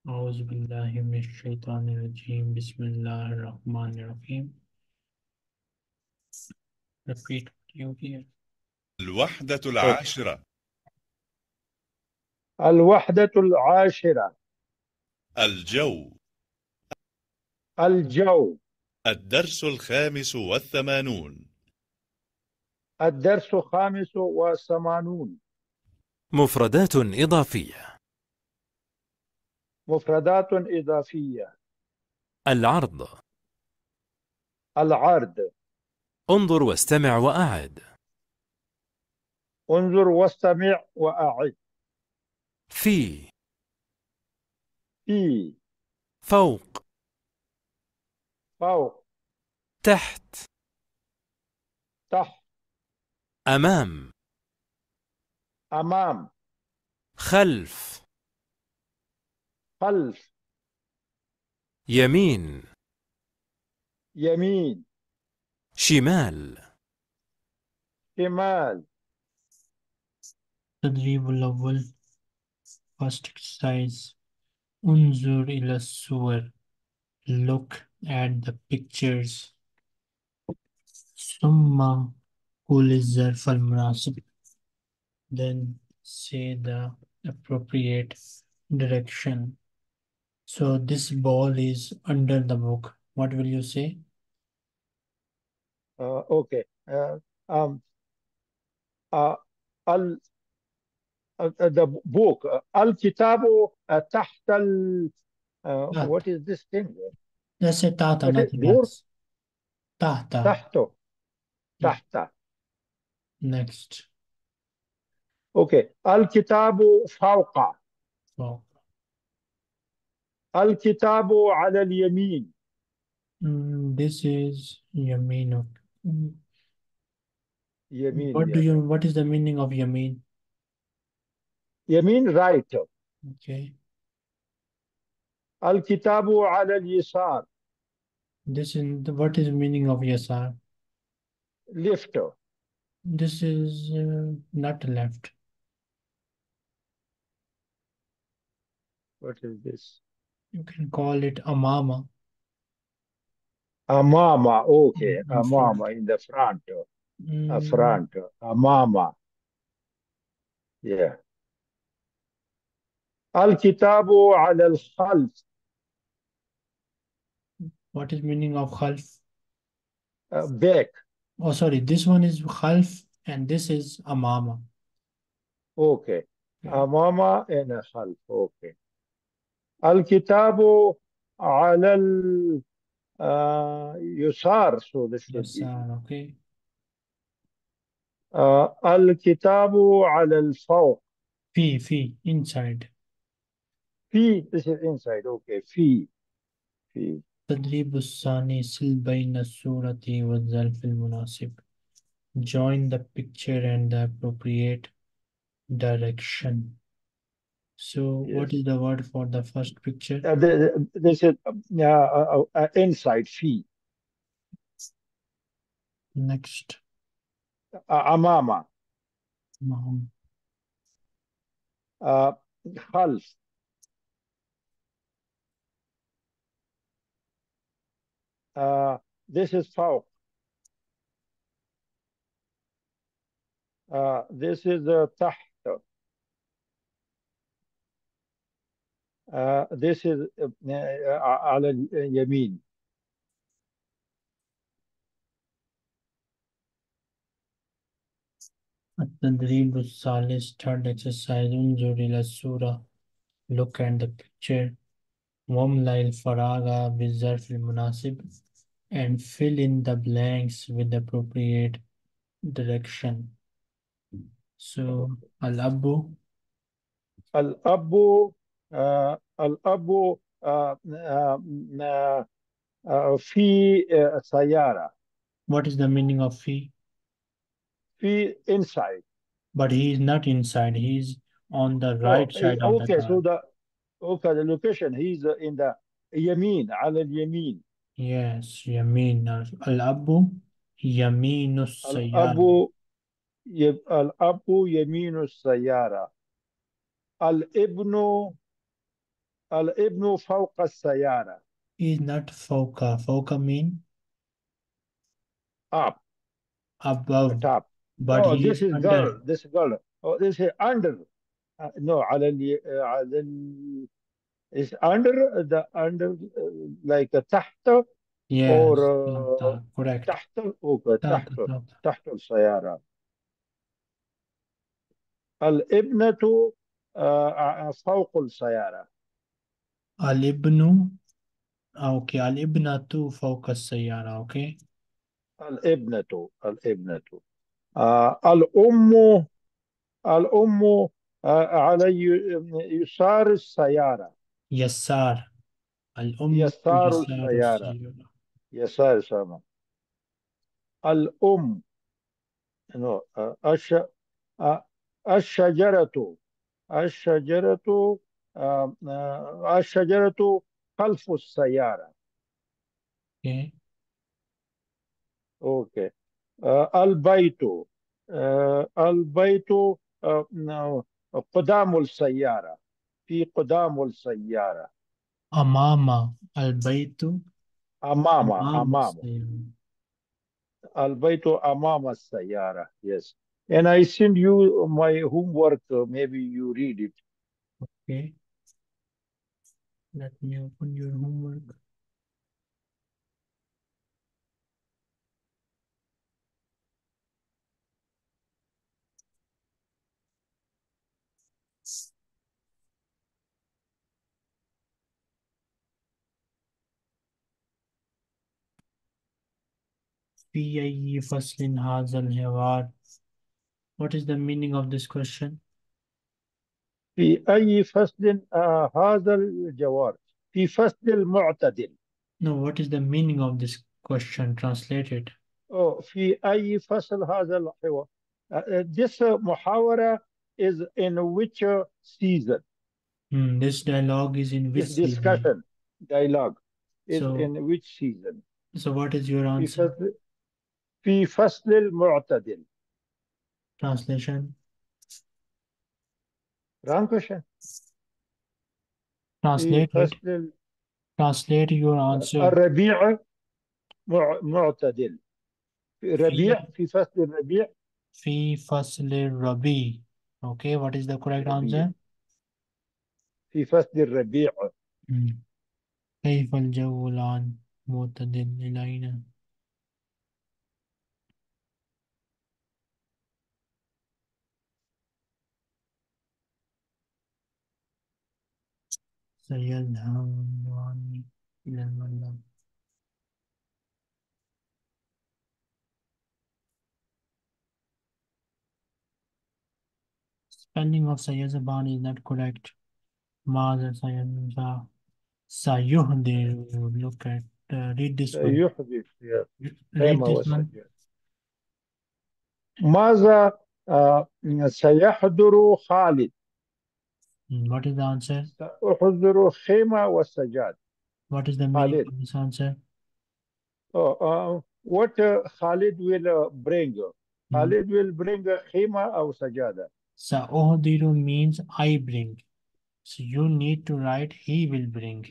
أعوذ بالله من الشيطان الرجيم بسم الله الرحمن الرحيم. Repeat you here. الوحدة أوكي. العاشرة. الوحدة العاشرة. الجو. الجو. الدرس 85. الدرس 85. مفردات إضافية. مفردات إضافية. العرض. العرض. انظر واستمع وأعد. انظر واستمع وأعد. في. في. فوق. فوق. تحت. تحت. أمام. أمام. خلف. خلف. يمين. يمين. شمال. شمال. التدريب الأول. First exercise. انظر إلى الصور. Look at the pictures. ثم قل الظرف المناسب. Then say the appropriate direction. So this ball is under the book. What will you say? أوكي. um, uh, ال the book. الكتاب تحت Taht. what is this thing? Just say tahta, What is nothing بور؟ else. Tahta. تحته. Yeah. تحت. Next. أوكي. الكتاب فوق. So, الكتاب على اليمين. this is Yamin. يمين يا. What is the meaning of Yamin? يمين right. Okay. الكتاب على اليسار. What is the meaning of Yasar? left. This is not left. What is this? You can call it Amama. أمام. أوكي. In أمام front. in the front. Mm, front. أمام. yeah. الكتاب على الخلف. what is meaning of Khalf? back. Oh, sorry. This one is Khalf and this is Amama. أوكي. Okay. أمام and خلف. أوكي. الكتاب على اليسار. so this should be. Yasar. Okay. الكتاب على الفوق. Fi. Inside. في this is inside. okay. في. التدريب الثاني سل بين الصورة والظرف المناسب. Join the picture and the appropriate direction. So, yes. what is the word for the first picture? this is inside. في. Next. أمام. Maham. خلف. this is فوق. this is تحت. this is على اليمين. التدريب الثالث third exercise انظر إلى الصورة. Look at the picture. واملأ الفراغ بالظرف المناسب and fill in the blanks with the appropriate direction. So, الأب. الأب. الأب في سيارة. What is the meaning of fi? في inside. But he is not inside. He is on the right side of the okay. car. so the location he's in the يمين. على اليمين. Yes, يمين. الأب يمين السيارة. الأب الأب يمين السيارة. الابن الابن فوق السيارة. Is not fawqa. Fawqa mean Up, above, top. but No, he this is is under. girl. This girl. Oh, this is under. No, is under the under like تحت or Yes, correct. تحت أوكي تحت تحت تحت. تحت السيارة. الابنة فوق السيارة. الابن. Okay, الابنة فوق السيارة. Okay. الابنة الأم الأم على يسار السيارة. يسار. الأم يسار يسار السيارة. السيارة. يسار السيارة. الأم no. آه، الشجرة الشجرة الشجرة خلف السيارة. Okay. أوكي. البيت البيت قدام السيارة. في قدام السيارة. أمام البيت. أمام أمام السيارة. البيت أمام السيارة. Yes. And I send you my homework. Maybe you read it. Okay. Let me open your homework. في أي فصل هذا الحوار? What is the meaning of this question? في أي فصل هذا الجوار؟ في فصل المعتدل. No, what is the meaning of this question? Translate it. في أي فصل هذا الحوار؟ This محاورة is in which season? This dialogue is in which This season? discussion, dialogue is So, in which season? what is your في answer? فصل في فصل المعتدل. Translation. Wrong question. في Translate it. فصل Translate your answer. الربيع معتدل. ربيع في فصل الربيع. في فصل الربيع. Okay, what is the correct ربيع answer? في فصل الربيع. كيف الجو الآن؟ معتدل إلينا. سيذهب عني إلى المنام. Spelling of سيذهبان is not correct. ماذا سيذهب؟ سيهدر. Look at read this one. يحدث Read خيمة this one. وسجاد. ماذا سيحضر خالد؟ What is the answer? سأحضر خيمة وسجاد. What is the meaning خالد. of this answer? What Khalid will bring? Khalid will bring خيمة أو سجادة. سأهدر means I bring. So you need to write he will bring.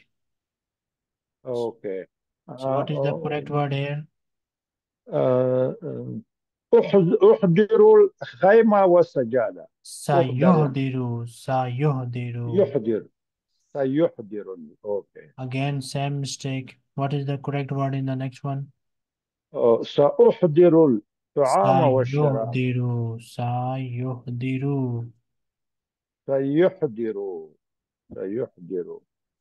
Okay. So what is the correct word here? أحضر الخيمة والسجادة. سيهدر. سيهدر. يحضر. سيحضر. Okay. Again, same mistake. What is the correct word in the next one? سأحضر الطعام والشراب. سيهدر. سيهدر. سيحضر. سيحضر.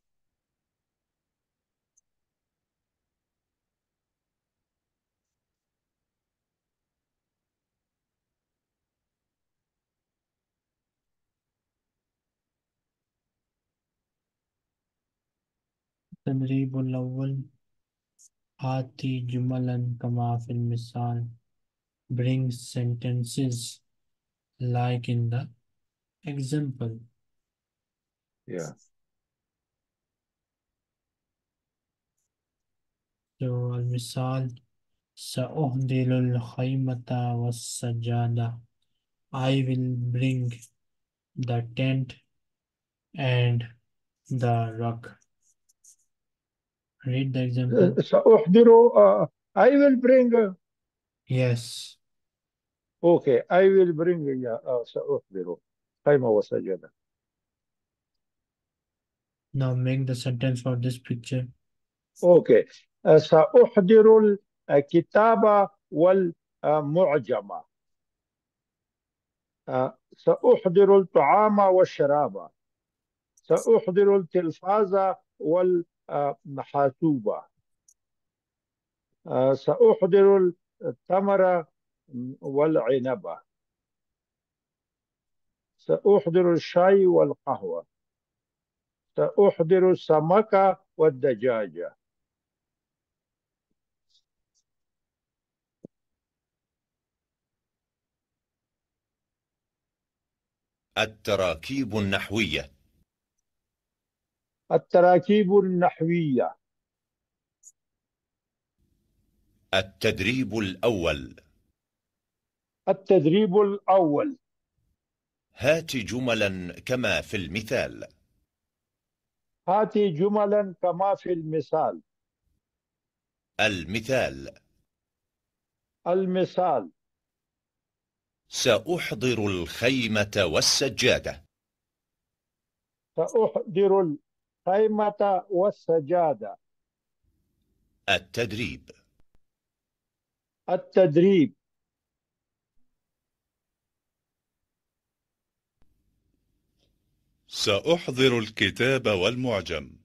التدريب الأول. آتي جملا كما في المثال. Bring sentences like in the example. Yeah. So المثال سأهدل الخيمة والسجادة. I will bring the tent and the rock. Read the example. سأحضر I will bring Yes. okay I will bring سأحضر قام وسجد. Now make the sentence for this picture. okay سأحضر الكتاب والمعجم. سأحضر الطعام والشراب. سأحضر التلفاز والحاسوب. سأحضر التمر والعنب. سأحضر الشاي والقهوة. سأحضر السمك والدجاج. التراكيب النحوية. التراكيب النحوية. التدريب الأول. التدريب الأول. هات جملا كما في المثال. هات جملا كما في المثال. المثال: المثال: سأحضر الخيمة والسجادة. سأحضر الخيمة والسجادة. التدريب: التدريب: سأحضر الكتاب والمعجم.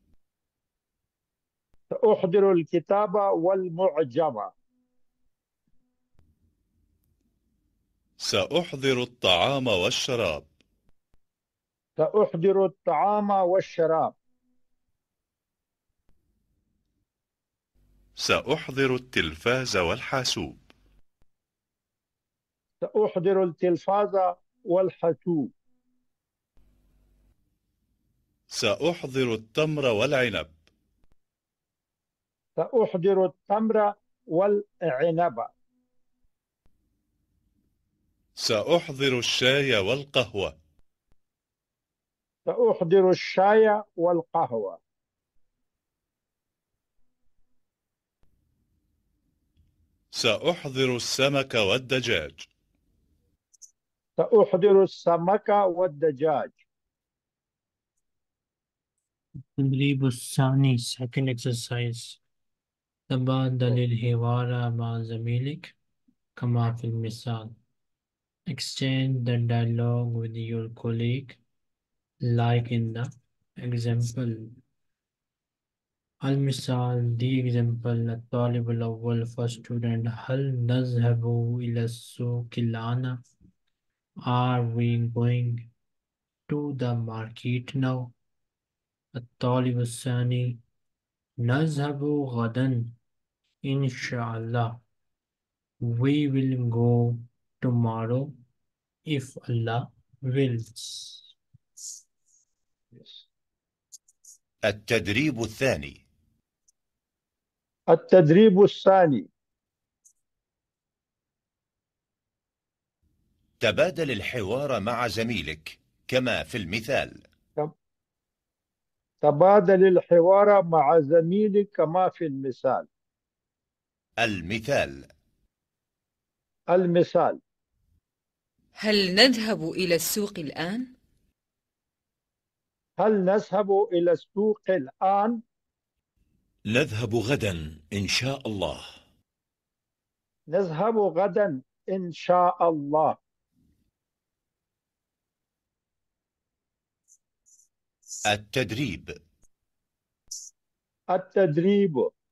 سأحضر الكتاب والمعجم. سأحضر الطعام والشراب. سأحضر الطعام والشراب. سأحضر التلفاز والحاسوب. سأحضر التلفاز والحاسوب. سأحضر التمر والعنب. سأحضر التمر والعنب. سأحضر الشاي والقهوة. سأحضر الشاي والقهوة. سأحضر السمك والدجاج. سأحضر السمك والدجاج. تدريب الثاني second exercise. تبادل الحوار مع زميلك كما في المثال. Exchange the dialogue with your colleague like in the example. المثال the example. الطالب الأول first student. هل نذهب إلى السوق الآن? Are we going to the market now? الطالب الثاني نذهب غدا إن شاء الله. We will go tomorrow if Allah wills. التدريب الثاني. التدريب الثاني. تبادل الحوار مع زميلك كما في المثال. تبادل الحوار مع زميلك كما في المثال. المثال: المثال: هل نذهب إلى السوق الآن؟ هل نذهب إلى السوق الآن؟ نذهب غدا إن شاء الله. نذهب غدا إن شاء الله. التدريب. التدريب: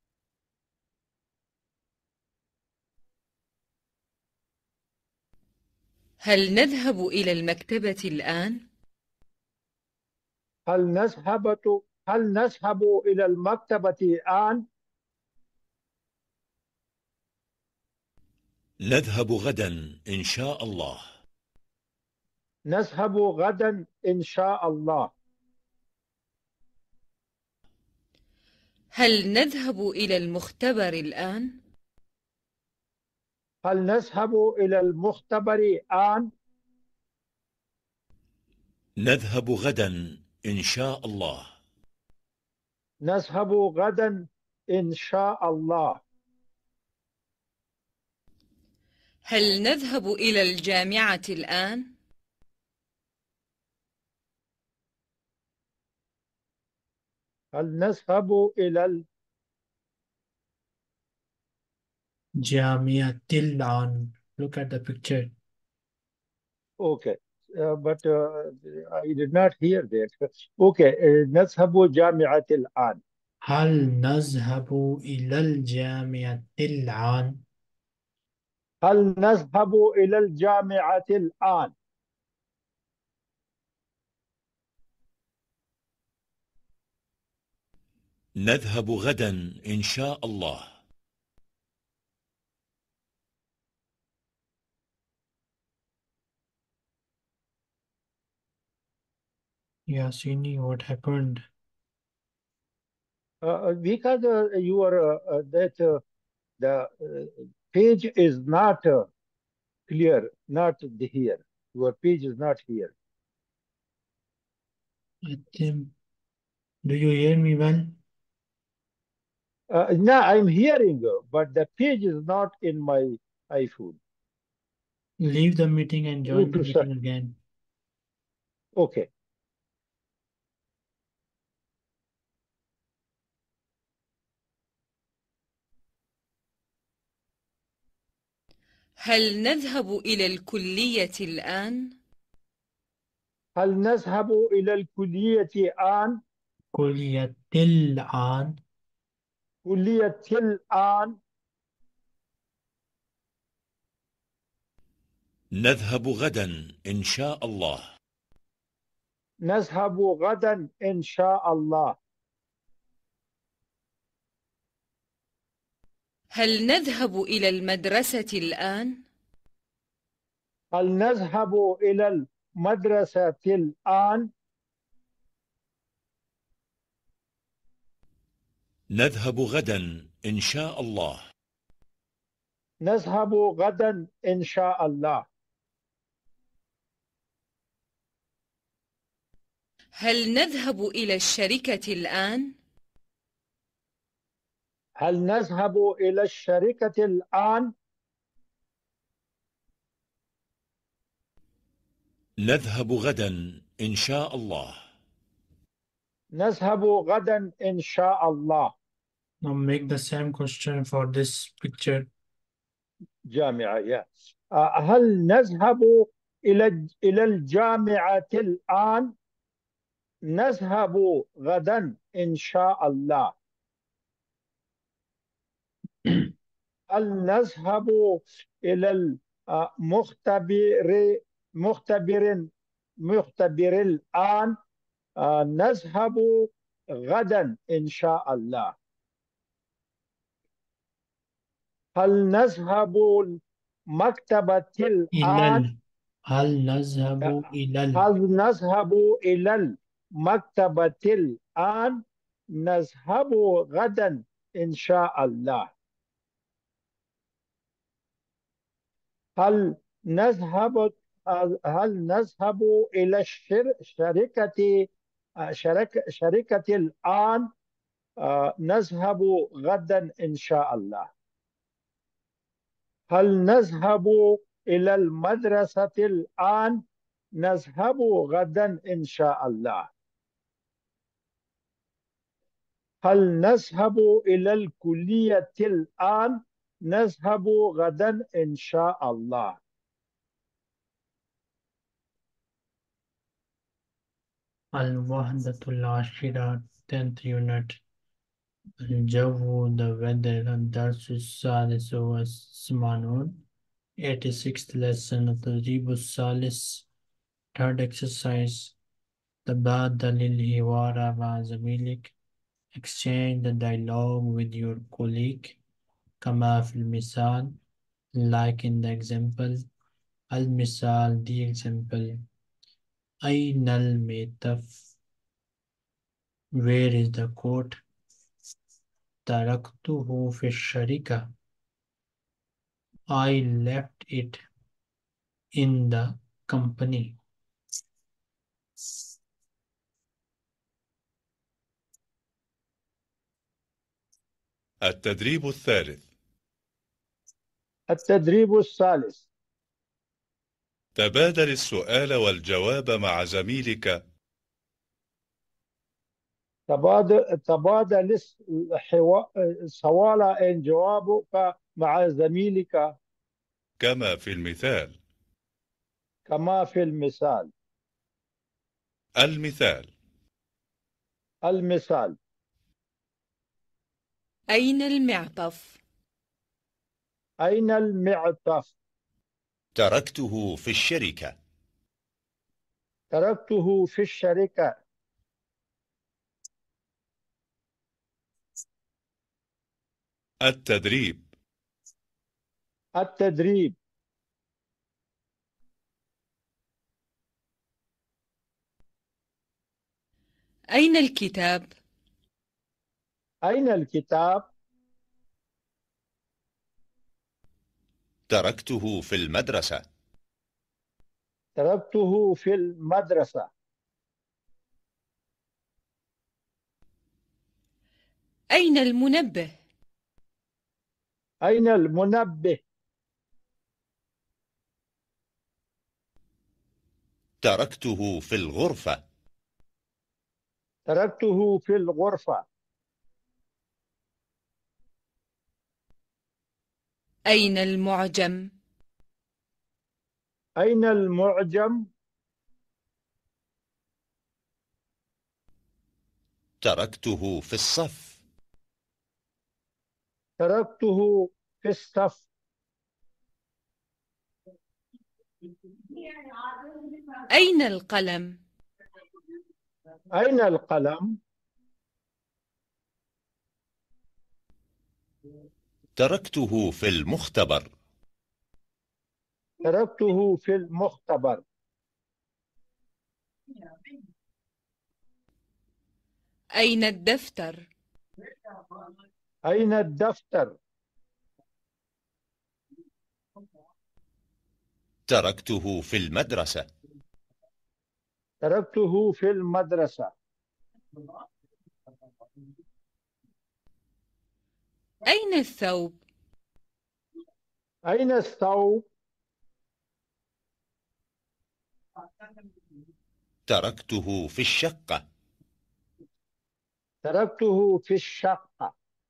هل نذهب إلى المكتبة الآن؟ هل نذهب إلى المكتبة الآن؟ نذهب غدا إن شاء الله. نذهب غدا إن شاء الله. هل نذهب إلى المختبر الآن؟ هل نذهب إلى المختبر الآن؟ نذهب غدا إن شاء الله. نذهب غدا إن شاء الله. هل نذهب إلى الجامعة الآن؟ هل نذهب إلى Jamiatil an. Look at the picture. Okay, but I did not hear that. Okay, نذهب جامعة الآن. هل نذهب إلى الجامعة الآن؟ هل نذهب إلى الجامعة الآن؟ نذهب غدا إن شاء الله. Yasini, what happened? Because your that the page is not clear, not here. Your page is not here. I think, do you hear me well? No, I'm hearing, but the page is not in my iPhone. Leave the meeting and You join the to meeting again. Okay. هل نذهب إلى الكلية الآن؟ هل نذهب إلى الكلية الآن؟ كلية الآن. كلية الآن. نذهب غدا إن شاء الله. نذهب غدا إن شاء الله. هل نذهب إلى المدرسة الآن؟ هل نذهب إلى المدرسة الآن؟ نذهب غدا إن شاء الله. نذهب غدا إن شاء الله. هل نذهب إلى الشركة الآن؟ هل نذهب إلى الشركة الآن؟ نذهب غدا إن شاء الله. نذهب غدا إن شاء الله. Now make the same question for this picture. جامعة yes. هل نذهب إلى الجامعة الآن؟ نذهب غدا إن شاء الله. هل نذهب إلى المختبر مختبر الآن؟ نذهب غدا إن شاء الله. هل نذهب المكتبة الآن؟ هل نذهب إلى هل نذهب إلى المكتبة الآن؟ نذهب غدا إن شاء الله. هل نذهب إلى شركة الآن؟ نذهب غدا إن شاء الله. هل نذهب إلى المدرسة الآن؟ نذهب غدا إن شاء الله. هل نذهب إلى الكلية الآن؟ نذهب غدا إن شاء الله. الوحدة العاشرة 10th unit. الجو the weather. الدرس الثالث والثمانون 86th lesson. التدريب الثالث third exercise. تبادل الحوار مع زميلك. Exchange the dialogue with your colleague. كما في المثال. Like in the example. المثال the example. أين الميتف? Where is the coat? تركته في الشركة. I left it in the company. التدريب الثالث. التدريب الثالث. تبادل السؤال والجواب مع زميلك. تبادل السؤال and جوابك مع زميلك كما في المثال. كما في المثال. المثال: المثال: أين المعطف؟ أين المعطف؟ تركته في الشركة. تركته في الشركة. التدريب: التدريب: أين الكتاب؟ أين الكتاب؟ تركته في المدرسة. تركته في المدرسة. أين المنبه؟ أين المنبه؟ تركته في الغرفة. تركته في الغرفة. أين المعجم؟ أين المعجم؟ تركته في الصف. تركته في الصف. أين القلم؟ أين القلم؟ تركته في المختبر. تركته في المختبر. أين الدفتر؟ أين الدفتر؟ تركته في المدرسة. تركته في المدرسة. أين الثوب؟ أين الثوب؟ تركته في الشقة. تركته في الشقة.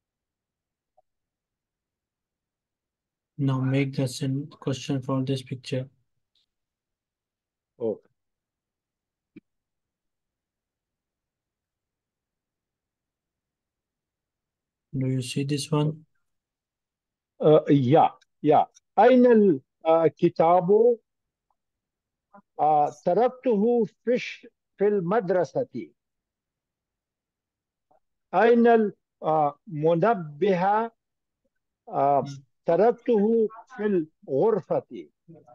Now make the question for this picture. أوكي. Do you see this one? يا أين الكتاب؟ تركته في المدرسة. أين المنبه؟ تركته في الغرفة.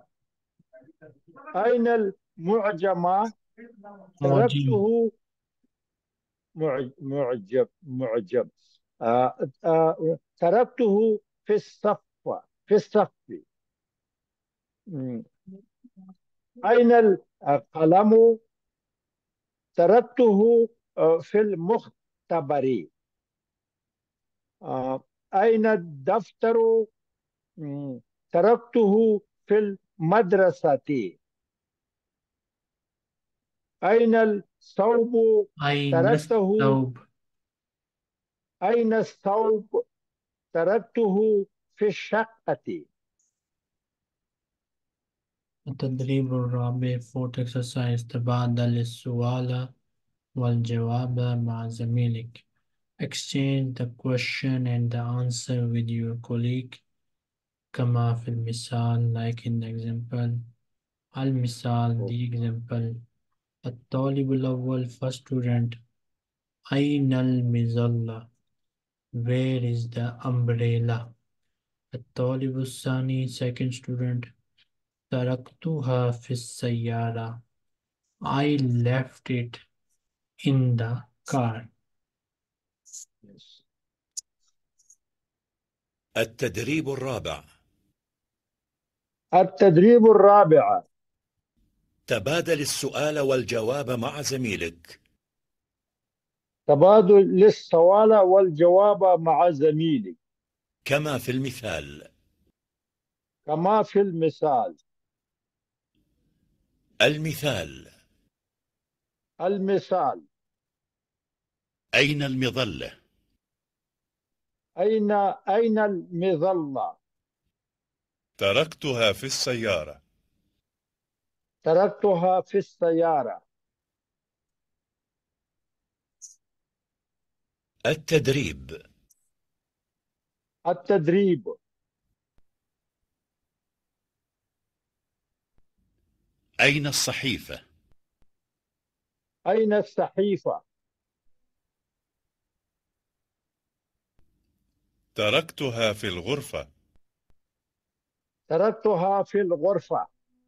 أين المعجم؟ Mojim. تركته معجب. تركته في الصف. في الصف. مم. أين القلم؟ تركته في المختبر. أين الدفتر؟ تركته في المدرسة. أين الثوب؟ أين تركته. الثوب؟ أين الثوب؟ تركته في الشقة. التدريب الرابع fourth exercise تبادل السؤال والجواب مع زميلك. Exchange the question and the answer with your colleague كما في المثال like in the example. المثال the example. الطالب الأول first student. أين المظلة? Where is the umbrella? الطالب الثاني second student. تركتها في السيارة. I left it in the car. التدريب الرابع. التدريب الرابع. تبادل السؤال والجواب مع زميلك. تبادل السؤال والجواب مع زميلك كما في المثال. كما في المثال. المثال: المثال: أين المظلة؟ أين المظلة؟ تركتها في السيارة. تركتها في السيارة. التدريب: التدريب: أين الصحيفة؟ أين الصحيفة؟ تركتها في الغرفة. تركتها في الغرفة.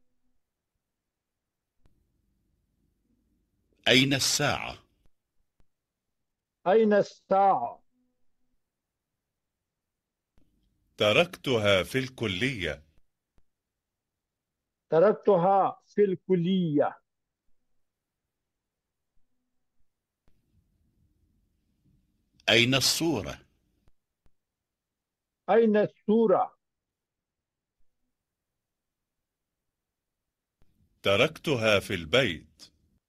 أين الساعة؟ أين الساعة؟ تركتها في الكلية. تركتها في الكلية. أين الصورة؟ أين الصورة؟ تركتها في البيت.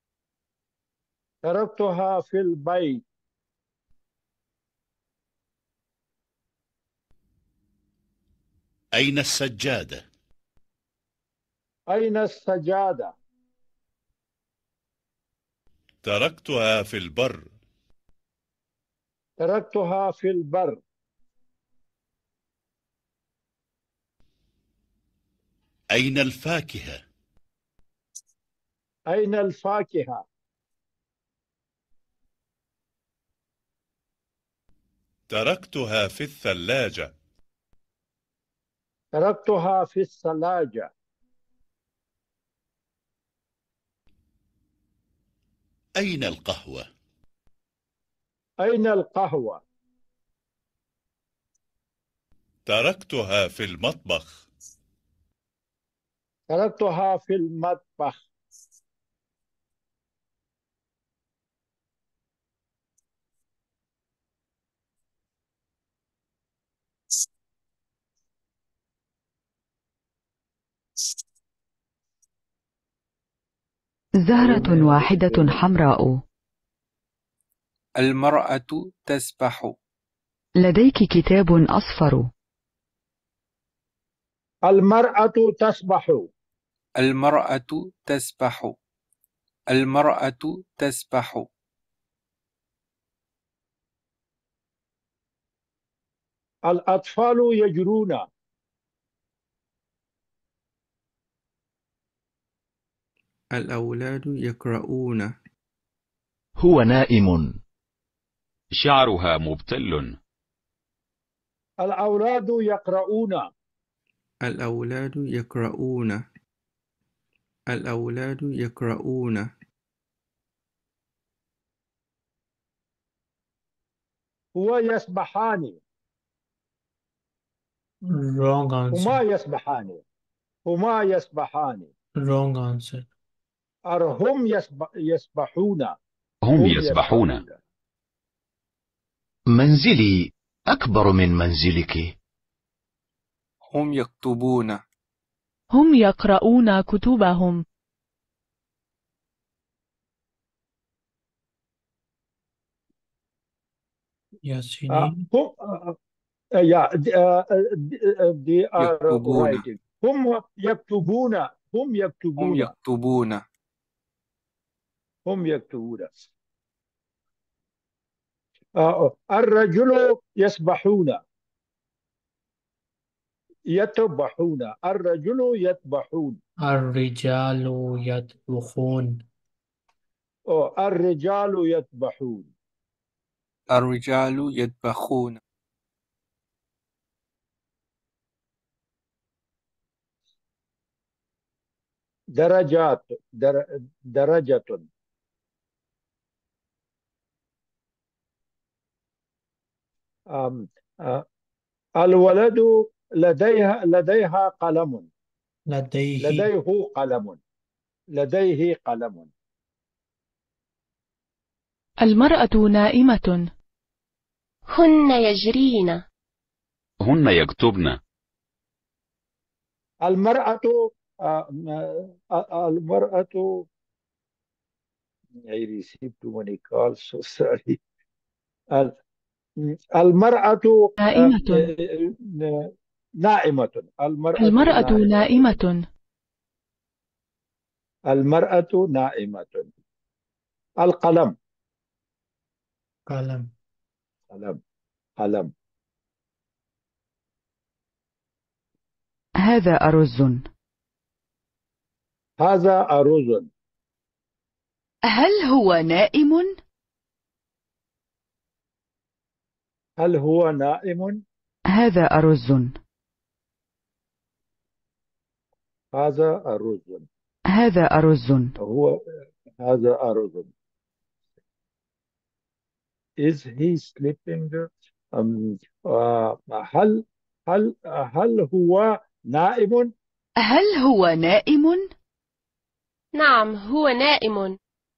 تركتها في البيت. أين السجادة؟ أين السجادة؟ تركتها في البر. تركتها في البر. أين الفاكهة؟ أين الفاكهة؟ تركتها في الثلاجة. تركتها في الثلاجة. أين القهوة؟ أين القهوة؟ تركتها في المطبخ. تركتها في المطبخ. زهرة واحدة حمراء. المرأة تسبح. لديك كتاب أصفر. المرأة تسبح. المرأة تسبح. المرأة تسبح. الأطفال يجرون. الأولاد يقرؤون. هو نائم. شعرها مبتل. الأولاد يقرؤون. الأولاد يقرؤون. الأولاد يقرؤون. هو يسبحان. Wrong هما answer. يسبحان. هما يسبحان. Wrong answer. هم يسبحون. هم هم يسبحون. يسبحون. منزلي أكبر من منزلك. هم يكتبون. هم يقرؤون كتبهم. Yasini. هم yeah, they are يكتبون. writing. هم يكتبون. هم هم يكتبون. يكتبون. هم يكتبون. الرجل يسبحون. يتبحون. الرجل يتبحون. الرجال يطبخون. الرجال يتبحون. الرجال يطبخون. درجات. درجة. الولد لديها قلم. لديه. لديه قلم. لديه قلم. المرأة نائمة. هن يجرين. هن يكتبن. المرأة المرأة I received too many calls, so sorry. المرأة نائمة. نائمة. المرأة المرأة نائمة. المرأة نائمة. القلم. قلم. قلم. قلم. هذا أرز. هذا أرز. هل هو نائم؟ هل هو نائم؟ هذا أرز. هذا أرز. هذا أرز. هذا أرز. Is he sleeping? هل هو نائم؟ هل هو نائم؟ نعم هو نائم.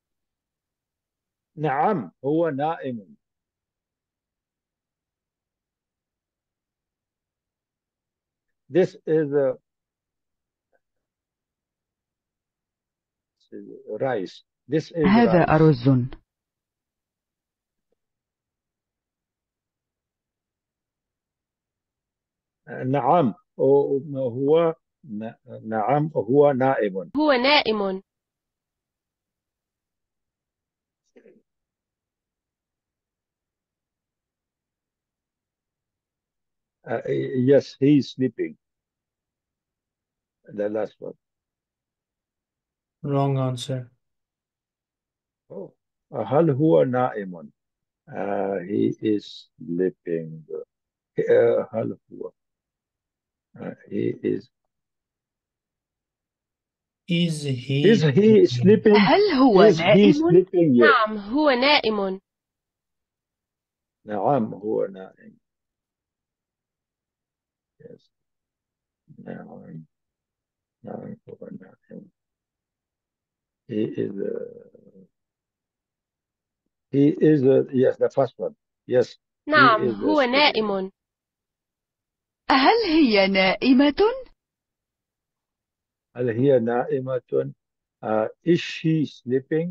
نعم هو نائم. This is rice. This is هذا rice. أرز. نعم هو نعم هو نائم. هو نائم. Yes, he is sleeping. The last one. Wrong answer. هل هو نائم? He is sleeping. هل هو he is he sleeping? هل هو Is he نائم؟ sleeping? Yes. نعم هو نائم. نعم هو نائم. Yes. نعم نعم هو نائم. He is yes, the first one. Yes. نعم he is هو sleeping. نائم. هل هي نائمة؟ هل هي نائمة؟ Is she sleeping?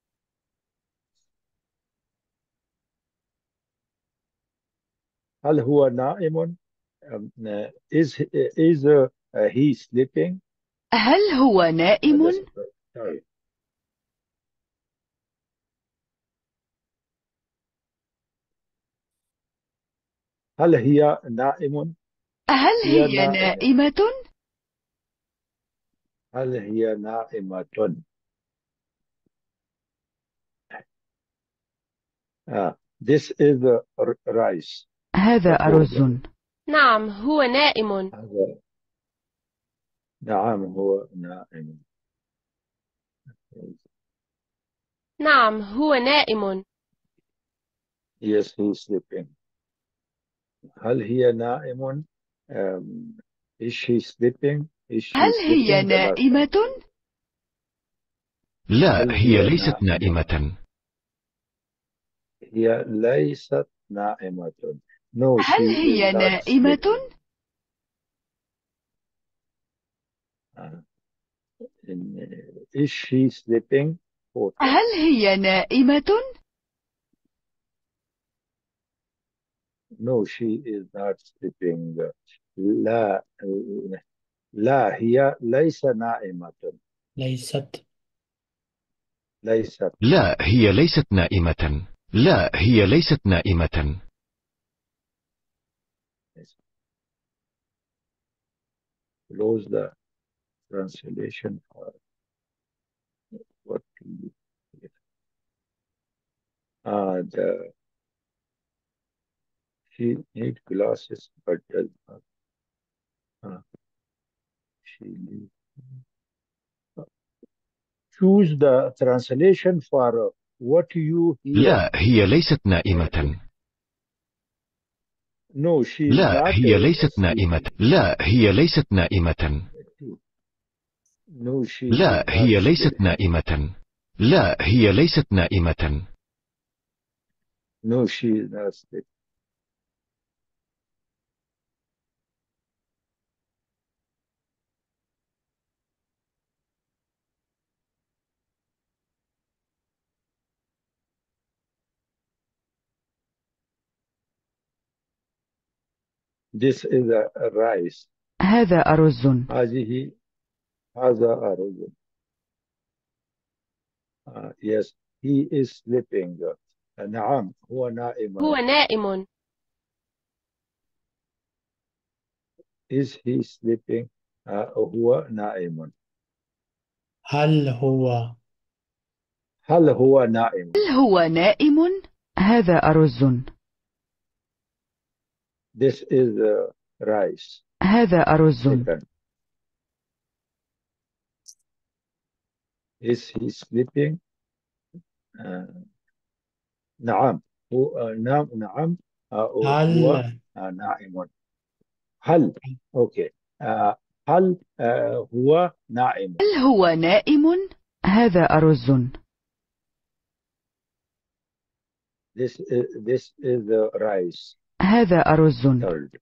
هل هو نائم؟ Is he sleeping? هل هو نائم؟ Sorry. هل هي نائم؟ هل هي نائمة؟ هل هي نائمة؟ This is rice. هذا أرز. نعم هو نائم. نعم هو نائم. نعم هو نائم. Yes, he is sleeping. هل هي نائم؟ Is she sleeping? Is she هل هي sleeping? نائمة؟ لا، هل هي هي ليست نائمة. هي ليست نائمة. No, هل she هي is not نائمة؟ sleeping. Is she sleeping? هل هي نائمة؟ No, she is not sleeping. لا لا هي ليس نائمة. ليست. ليست. لا، هي ليست نائمة. لا، هي ليست نائمة. Close the translation for what you she need glasses but does not. She needs. Choose the translation for what you hear. لا، هي ليست نائمة. No, she is لا، not هي ليست sleeping. نائمة. لا، هي ليست نائمة. No, she لا، is not هي ليست sleeping. نائمة. لا، هي ليست نائمة. No, she is not sleeping. This is a rice. هذا أرز. هذا أرز. Yes, he is sleeping. نعم هو نائم. هو نائم. Is he sleeping? هو نائم. هل هو نائم؟ هل هو نائم؟ هذا أرز. This is rice. هذا أرز. Second. Is he sleeping? نعم نعم هو هل نائم. هل أوكي هل هو نائم؟ هل هو نائم؟ هذا أرز. This is the rice. هذا أرز. Third.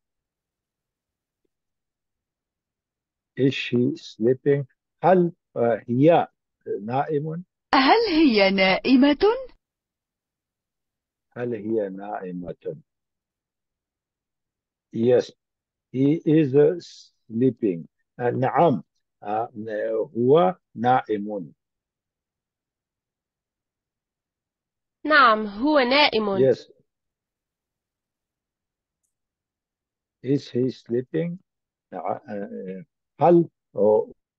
Is she sleeping? هل هي نائم؟ هل هي نائمة؟ هل هي نائمة؟ Yes, he is sleeping. نعم هو نائم. نعم هو نائم. Yes. Is he sleeping? هل